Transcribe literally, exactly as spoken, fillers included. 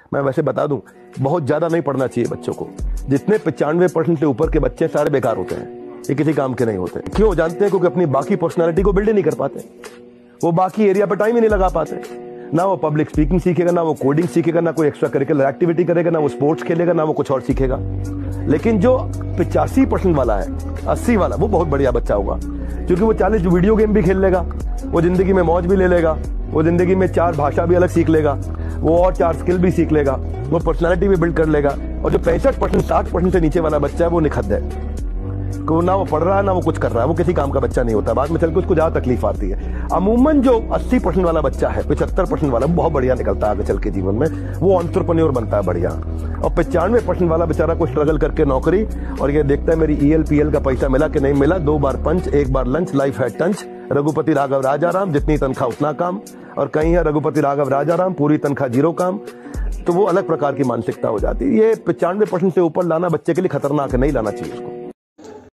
मैं वैसे बता दूं, बहुत ज्यादा नहीं पढ़ना चाहिए बच्चों को। जितने पचानवे परसेंट से ऊपर के बच्चे सारे बेकार होते हैं, ये किसी काम के नहीं होते। क्यों जानते हैं? क्योंकि अपनी बाकी पर्सनालिटी को बिल्ड ही नहीं कर पाते, वो बाकी एरिया पर टाइम ही नहीं लगा पाते। ना वो पब्लिक स्पीकिंग सीखेगा, ना वो कोडिंग सीखेगा, ना कोई एक्स्ट्रा करिकुलर एक्टिविटी करेगा, ना वो स्पोर्ट्स खेलेगा, ना वो कुछ और सीखेगा। लेकिन जो पिचासी परसेंट वाला है, अस्सी वाला, वो बहुत बढ़िया बच्चा होगा, क्योंकि वो चालीस वीडियो गेम भी खेल लेगा, वो जिंदगी में मौज भी ले लेगा, वो जिंदगी में चार भाषा भी अलग सीख लेगा, वो और चार स्किल भी सीख लेगा, वो पर्सनालिटी भी बिल्ड कर लेगा। और जो पैंसठ परसेंट साठ परसेंट से नीचे वाला बच्चा है, वो निखद्द है, वो ना वो पढ़ रहा है ना वो कुछ कर रहा है, वो किसी काम का बच्चा नहीं होता। बाद में चल के उसको ज्यादा तकलीफ आती है। अमूमन जो अस्सी परसेंट वाला बच्चा है, पचहत्तर परसेंट वाला बहुत बढ़िया निकलता है आगे चल के जीवन में, वो एंटरप्रेन्योर बनता है बढ़िया। और पचानवे परसेंट वाला बेचारा को स्ट्रगल करके नौकरी, और ये देखता है मेरी ई एल पी एल का पैसा मिला कि नहीं मिला, दो बार पंच, एक बार लंच, लाइफ है टंच, रघुपति राघव राजाराम, जितनी तनख्वाह उतना काम। और कहीं है रघुपति राघव राजाराम, पूरी तनख्वाह जीरो काम। तो वो अलग प्रकार की मानसिकता हो जाती है। ये पचानवे परसेंट से ऊपर लाना बच्चे के लिए खतरनाक है, नहीं लाना चाहिए उसको।